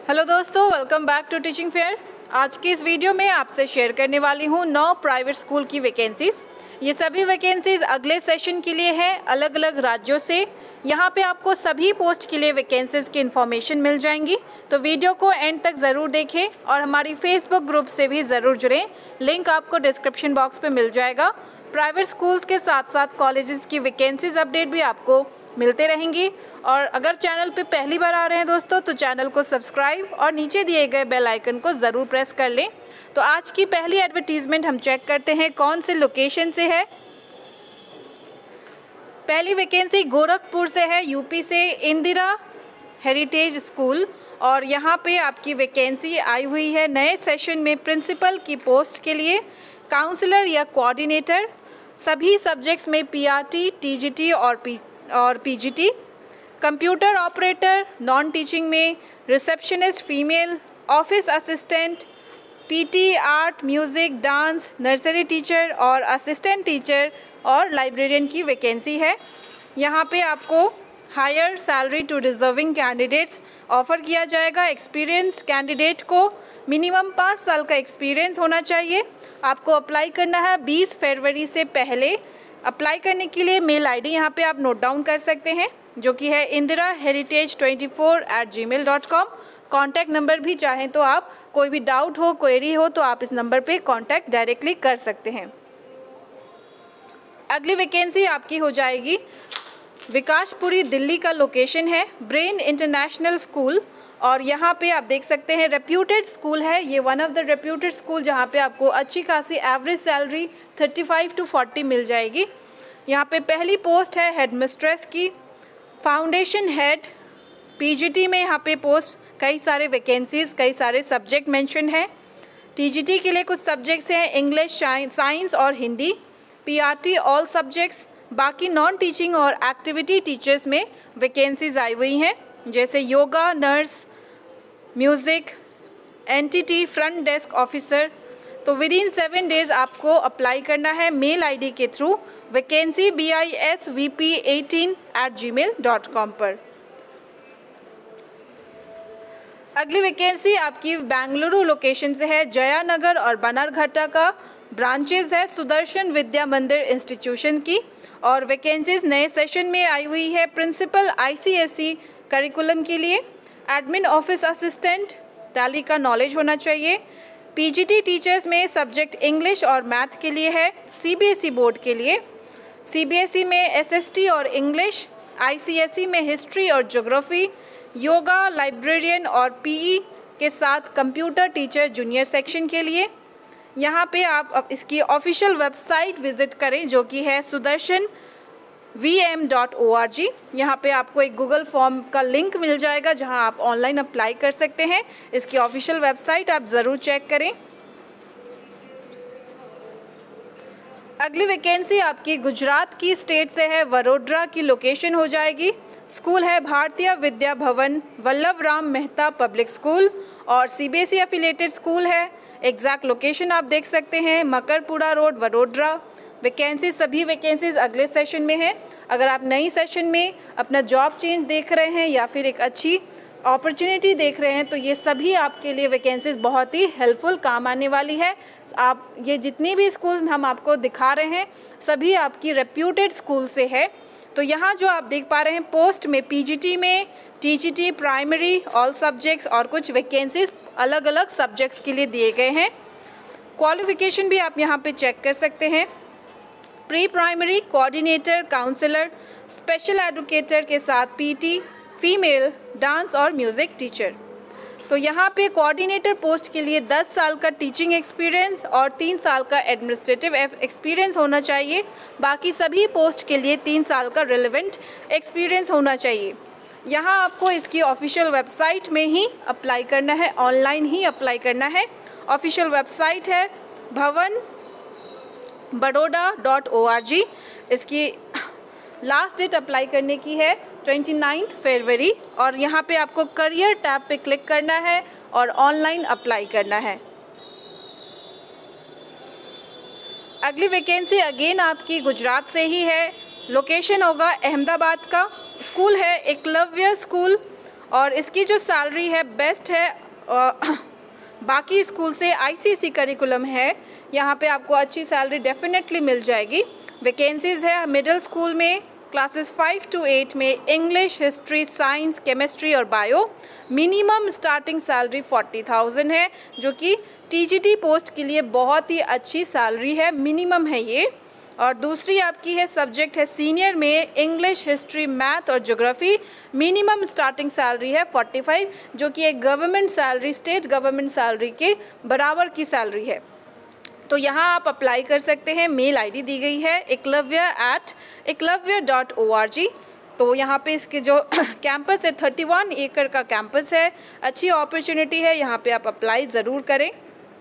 Hello दोस्तों, welcome back to teaching fair. आज की इस वीडियो में आपसे शेयर करने वाली हूँ 9 प्राइवेट स्कूल की वैकेंसीज़। ये सभी वैकेंसीज़ अगले सेशन के लिए है, अलग अलग राज्यों से। यहाँ पे आपको सभी पोस्ट के लिए वैकेंसीज़ की इन्फॉर्मेशन मिल जाएंगी, तो वीडियो को एंड तक ज़रूर देखें और हमारी फेसबुक ग्रुप से भी ज़रूर जुड़ें। लिंक आपको डिस्क्रिप्शन बॉक्स पे मिल जाएगा। प्राइवेट स्कूल्स के साथ साथ कॉलेजेस की वैकेंसीज़ अपडेट भी आपको मिलते रहेंगी। और अगर चैनल पे पहली बार आ रहे हैं दोस्तों, तो चैनल को सब्सक्राइब और नीचे दिए गए बेल आइकन को ज़रूर प्रेस कर लें। तो आज की पहली एडवर्टीज़मेंट हम चेक करते हैं कौन से लोकेशन से है। पहली वैकेंसी गोरखपुर से है, यूपी से, इंदिरा हेरिटेज स्कूल। और यहाँ पे आपकी वैकेंसी आई हुई है नए सेशन में प्रिंसिपल की पोस्ट के लिए, काउंसलर या कोऑर्डिनेटर, सभी सब्जेक्ट्स में पीआरटी, टीजीटी और PGT, computer operator, non teaching में receptionist female, office assistant, PT, art, music, dance, nursery teacher और असिस्टेंट टीचर और लाइब्रेरियन की वैकेंसी है। यहाँ पे आपको higher salary to deserving candidates offer किया जाएगा। एक्सपीरियंस्ड कैंडिडेट को मिनिमम 5 साल का एक्सपीरियंस होना चाहिए। आपको अप्लाई करना है 20 फरवरी से पहले। अप्लाई करने के लिए मेल आईडी यहाँ पे आप नोट डाउन कर सकते हैं, जो कि है indira.heritage24@gmail.com। कॉन्टैक्ट नंबर भी चाहें तो आप, कोई भी डाउट हो, क्वेरी हो, तो आप इस नंबर पे कॉन्टैक्ट डायरेक्टली कर सकते हैं। अगली वैकेंसी आपकी हो जाएगी विकासपुरी, दिल्ली का लोकेशन है, ब्रेन इंटरनेशनल स्कूल। और यहाँ पे आप देख सकते हैं रेप्यूटेड स्कूल है ये, one of the reputed school, जहाँ पे आपको अच्छी खासी एवरेज सैलरी 35 to 40 मिल जाएगी। यहाँ पे पहली पोस्ट है हेडमिस्ट्रेस की, फाउंडेशन हेड, पीजीटी में यहाँ पे पोस्ट कई सारे वैकेंसीज़, कई सारे सब्जेक्ट मेंशन है। टीजीटी के लिए कुछ सब्जेक्ट्स हैं, इंग्लिश, साइंस और हिंदी। PRT all subjects. बाकी नॉन टीचिंग और एक्टिविटी टीचर्स में वैकेंसीज़ आई हुई हैं, जैसे yoga, nurse, music, NTT, front desk officer. तो विद इन 7 डेज़ आपको अप्लाई करना है मेल आईडी के थ्रू वैकेंसी bisvp18@gmail.com पर। अगली वैकेंसी आपकी बेंगलुरु लोकेशन से है, जयानगर और बनारघट्टा का ब्रांचेस है सुदर्शन विद्या मंदिर इंस्टीट्यूशन की। और वैकेंसीज नए सेशन में आई हुई है प्रिंसिपल आईसीएसई करिकुलम के लिए, एडमिन ऑफिस असिस्टेंट, टैली का नॉलेज होना चाहिए। पीजीटी टीचर्स में सब्जेक्ट इंग्लिश और मैथ के लिए है, सीबीएसई बोर्ड के लिए। सीबीएसई में एसएसटी और इंग्लिश, आईसीएसई में हिस्ट्री और ज्योग्राफी, योगा, लाइब्रेरियन और पीई के साथ कंप्यूटर टीचर जूनियर सेक्शन के लिए। यहाँ पे आप इसकी ऑफिशियल वेबसाइट विज़िट करें, जो कि है sudarshanvm.org। यहाँ पे आपको एक गूगल फॉर्म का लिंक मिल जाएगा, जहाँ आप ऑनलाइन अप्लाई कर सकते हैं। इसकी ऑफिशियल वेबसाइट आप ज़रूर चेक करें। अगली वैकेंसी आपकी गुजरात की स्टेट से है, वडोदरा की लोकेशन हो जाएगी। स्कूल है भारतीय विद्या भवन वल्लभ राम मेहता पब्लिक स्कूल और सीबीएसई एफिलेटेड स्कूल है। एग्जैक्ट लोकेशन आप देख सकते हैं, मकरपुरा रोड, वडोदरा। वैकेंसी सभी वैकेंसीज अगले सेशन में है। अगर आप नई सेशन में अपना जॉब चेंज देख रहे हैं या फिर एक अच्छी अपॉर्चुनिटी देख रहे हैं, तो ये सभी आपके लिए वैकेंसीज बहुत ही हेल्पफुल काम आने वाली है। आप ये जितनी भी स्कूल हम आपको दिखा रहे हैं, सभी आपकी रेप्यूटेड स्कूल से है। तो यहाँ जो आप देख पा रहे हैं पोस्ट में पीजीटी में, टीजीटी, प्राइमरी, ऑल सब्जेक्ट्स और कुछ वैकेंसीज अलग अलग सब्जेक्ट्स के लिए दिए गए हैं। क्वालिफिकेशन भी आप यहाँ पे चेक कर सकते हैं। Pre primary, coordinator, counsellor, special educator के साथ पीटी, फीमेल, डांस और म्यूज़िक टीचर। तो यहाँ पे कोऑर्डिनेटर पोस्ट के लिए 10 साल का टीचिंग एक्सपीरियंस और 3 साल का एडमिनिस्ट्रेटिव एक्सपीरियंस होना चाहिए। बाकी सभी पोस्ट के लिए 3 साल का रिलेवेंट एक्सपीरियंस होना चाहिए। यहाँ आपको इसकी ऑफिशियल वेबसाइट में ही अप्लाई करना है, ऑनलाइन ही अप्लाई करना है। ऑफिशियल वेबसाइट है bhavanbaroda.org। इसकी लास्ट डेट अप्लाई करने की है 29 फरवरी। और यहाँ पे आपको करियर टैब पे क्लिक करना है और ऑनलाइन अप्लाई करना है। अगली वैकेंसी अगेन आपकी गुजरात से ही है, लोकेशन होगा अहमदाबाद का। स्कूल है एकलव्य स्कूल और इसकी जो सैलरी है बेस्ट है, बाकी स्कूल से आईसीएसई करिकुलम है, यहाँ पे आपको अच्छी सैलरी डेफिनेटली मिल जाएगी। वैकेंसीज़ है मिडिल स्कूल में क्लासेस 5 to 8 में इंग्लिश, हिस्ट्री, साइंस, केमिस्ट्री और बायो। मिनिमम स्टार्टिंग सैलरी 40,000 है, जो कि टीजीटी पोस्ट के लिए बहुत ही अच्छी सैलरी है, मिनिमम है ये। और दूसरी आपकी है सब्जेक्ट है सीनियर में इंग्लिश, हिस्ट्री, मैथ और ज्योग्राफी। मिनिमम स्टार्टिंग सैलरी है 45, जो कि एक government salary, state government salary के बराबर की सैलरी है। तो यहाँ आप अप्लाई कर सकते हैं। मेल आईडी दी गई है eklavya@eklavya.org। तो यहाँ पे इसके जो कैंपस है 31 एकड़ का कैंपस है, अच्छी अपॉर्चुनिटी है, यहाँ पे आप अप्लाई ज़रूर करें।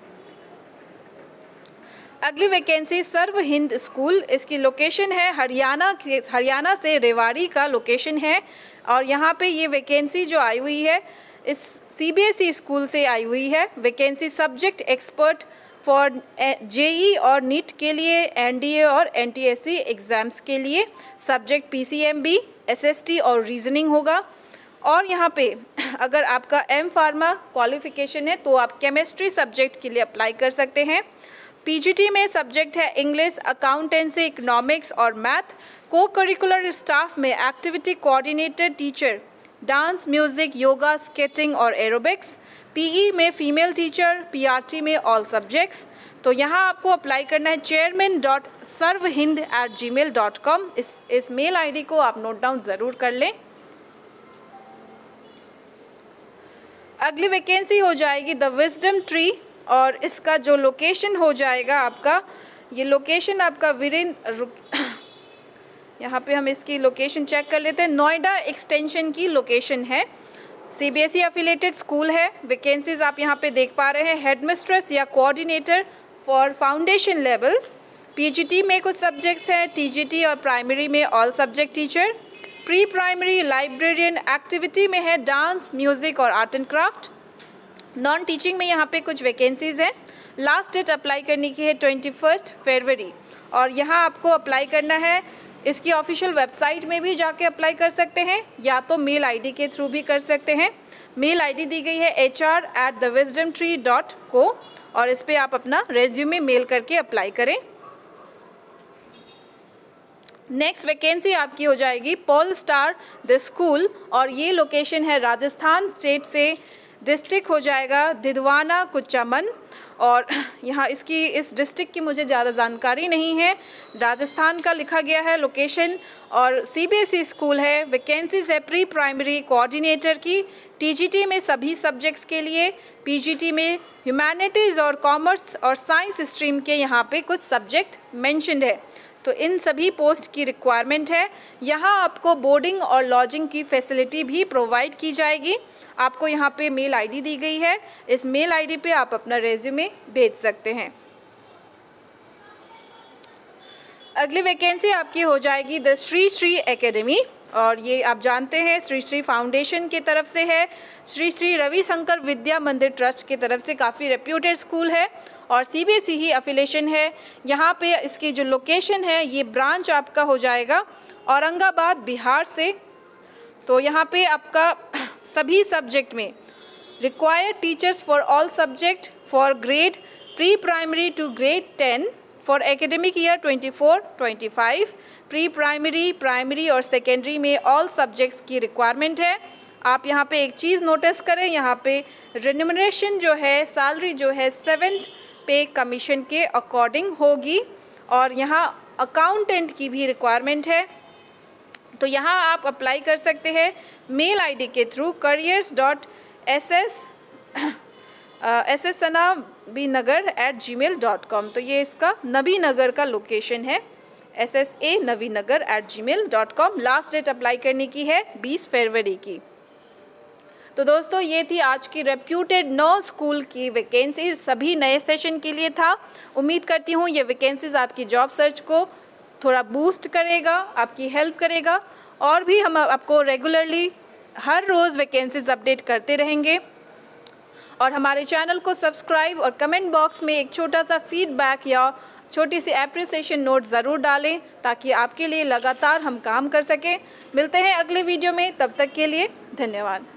अगली वैकेंसी सर्व हिंद स्कूल, इसकी लोकेशन है हरियाणा से रेवाड़ी का लोकेशन है। और यहाँ पे ये वैकेंसी जो आई हुई है इस सीबीएसई स्कूल से आई हुई है। Vacancy subject expert for JEE और नीट के लिए, एनडीए और एनटीएससी एग्ज़ाम्स के लिए सब्जेक्ट पीसीएमबी, एसएसटी और रीजनिंग होगा। और यहाँ पे अगर आपका एम फार्मा क्वालिफिकेशन है तो आप केमिस्ट्री सब्जेक्ट के लिए अप्लाई कर सकते हैं। पीजीटी में सब्जेक्ट है इंग्लिश, अकाउंटेंसी, इकोनॉमिक्स और मैथ। को करिकुलर स्टाफ में activity coordinator, teacher, dance, music, yoga, skating और एरोबिक्स। पीई में फीमेल टीचर, पीआरटी में ऑल सब्जेक्ट्स। तो यहाँ आपको अप्लाई करना है chairman.sarvhind@gmail.com। इस मेल आईडी को आप नोट डाउन ज़रूर कर लें। अगली वैकेंसी हो जाएगी द विजडम ट्री, और इसका जो लोकेशन हो जाएगा आपका, ये लोकेशन आपका यहाँ पे हम इसकी लोकेशन चेक कर लेते हैं। नोएडा एक्सटेंशन की लोकेशन है, सीबीएसई एफिलेटेड स्कूल है। वैकेंसीज आप यहाँ पे देख पा रहे हैं, हेडमिस्ट्रेस या coordinator for foundation level. PGT में कुछ सब्जेक्ट्स हैं, टीजीटी और प्राइमरी में all subject teacher. Pre primary librarian, activity में है डांस, म्यूज़िक और art and craft. Non teaching में यहाँ पे कुछ वैकेंसीज़ हैं। लास्ट डेट अप्लाई करने की है 21 फरवरी, और यहाँ आपको अप्लाई करना है। इसकी ऑफिशियल वेबसाइट में भी जाके अप्लाई कर सकते हैं, या तो मेल आईडी के थ्रू भी कर सकते हैं। मेल आईडी दी गई है hr@thewisdomtree.co, और इस पर आप अपना रेज्यूमे मेल करके अप्लाई करें। नेक्स्ट वैकेंसी आपकी हो जाएगी पोल स्टार द स्कूल, और ये लोकेशन है राजस्थान स्टेट से। डिस्ट्रिक्ट हो जाएगा दिदवाना कुचामन, और यहाँ इस डिस्ट्रिक्ट की मुझे ज़्यादा जानकारी नहीं है, राजस्थान का लिखा गया है लोकेशन। और सीबीएसई स्कूल है। वैकेंसीज है प्री प्राइमरी कोऑर्डिनेटर की, टीजीटी में सभी सब्जेक्ट्स के लिए, पीजीटी में ह्यूमैनिटीज़ और कॉमर्स और साइंस स्ट्रीम के यहाँ पे कुछ सब्जेक्ट मेंशन्ड है। तो इन सभी पोस्ट की रिक्वायरमेंट है। यहाँ आपको बोर्डिंग और लॉजिंग की फैसिलिटी भी प्रोवाइड की जाएगी। आपको यहाँ पे मेल आईडी दी गई है, इस मेल आईडी पे आप अपना रेज्यूमे भेज सकते हैं। अगली वैकेंसी आपकी हो जाएगी द श्री श्री एकेडमी, और ये आप जानते हैं श्री श्री फाउंडेशन की तरफ से है। श्री श्री रविशंकर विद्या मंदिर ट्रस्ट की तरफ से काफ़ी रेप्यूटेड स्कूल है, और सीबीएसई ही अफिलेशन है। यहाँ पे इसकी जो लोकेशन है, ये ब्रांच आपका हो जाएगा औरंगाबाद, बिहार से। तो यहाँ पे आपका सभी सब्जेक्ट में required teachers for all subject for grade pre primary to grade 10 for academic year 24-25। Pre primary, primary और सेकेंडरी में ऑल सब्जेक्ट्स की रिक्वायरमेंट है। आप यहाँ पे एक चीज़ नोटिस करें, यहाँ पे रेन्यूमरेशन जो है, सैलरी जो है 7th पे कमीशन के अकॉर्डिंग होगी, और यहाँ अकाउंटेंट की भी रिक्वायरमेंट है। तो यहाँ आप अप्लाई कर सकते हैं मेल आईडी के थ्रू careers.sssanabinagar@gmail.com। तो ये इसका नबीनगर का लोकेशन है, ssanabinagar@gmail.com। लास्ट डेट अप्लाई करने की है 20 फरवरी की। तो दोस्तों ये थी आज की रेप्यूटेड 9 स्कूल की वैकेंसीज, सभी नए सेशन के लिए था। उम्मीद करती हूँ ये वैकेंसीज आपकी जॉब सर्च को थोड़ा बूस्ट करेगा, आपकी हेल्प करेगा, और भी हम आपको रेगुलरली हर रोज़ वैकेंसीज अपडेट करते रहेंगे। और हमारे चैनल को सब्सक्राइब और कमेंट बॉक्स में एक छोटा सा फीडबैक या छोटी सी एप्रिसिएशन नोट ज़रूर डालें, ताकि आपके लिए लगातार हम काम कर सकें। मिलते हैं अगले वीडियो में, तब तक के लिए धन्यवाद।